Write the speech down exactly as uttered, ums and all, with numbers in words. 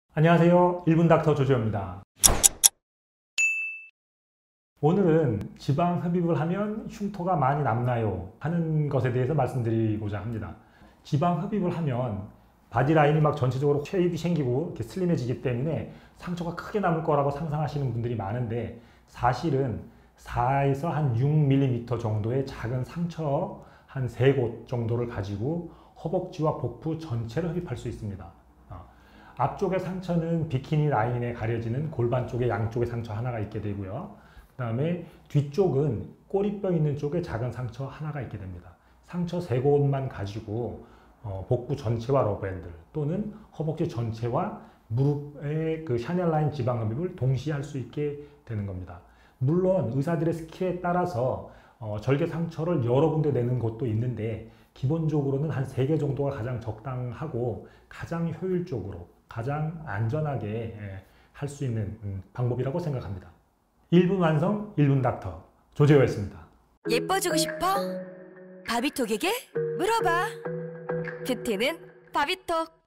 안녕하세요. 일 분 닥터 조지호입니다. 오늘은 지방 흡입을 하면 흉터가 많이 남나요? 하는 것에 대해서 말씀드리고자 합니다. 지방 흡입을 하면 바디라인이 막 전체적으로 쉐입이 생기고 이렇게 슬림해지기 때문에 상처가 크게 남을 거라고 상상하시는 분들이 많은데, 사실은 사에서 한 육 밀리미터 정도의 작은 상처 한 세 곳 정도를 가지고 허벅지와 복부 전체를 흡입할 수 있습니다. 앞쪽의 상처는 비키니 라인에 가려지는 골반 쪽에 양쪽의 상처 하나가 있게 되고요. 그 다음에 뒤쪽은 꼬리뼈 있는 쪽에 작은 상처 하나가 있게 됩니다. 상처 세 곳만 가지고 어, 복부 전체와 러브핸들 또는 허벅지 전체와 무릎의 그 샤넬 라인 지방 흡입을 동시에 할 수 있게 되는 겁니다. 물론 의사들의 스킬에 따라서 어, 절개 상처를 여러 군데 내는 것도 있는데, 기본적으로는 한 세 개 정도가 가장 적당하고 가장 효율적으로 가장 안전하게 할 수 있는 방법이라고 생각합니다. 일 분 완성, 일 분 닥터 조재호였습니다. 예뻐지고 싶어? 바비톡에게 물어봐. 뷰티는 바비톡.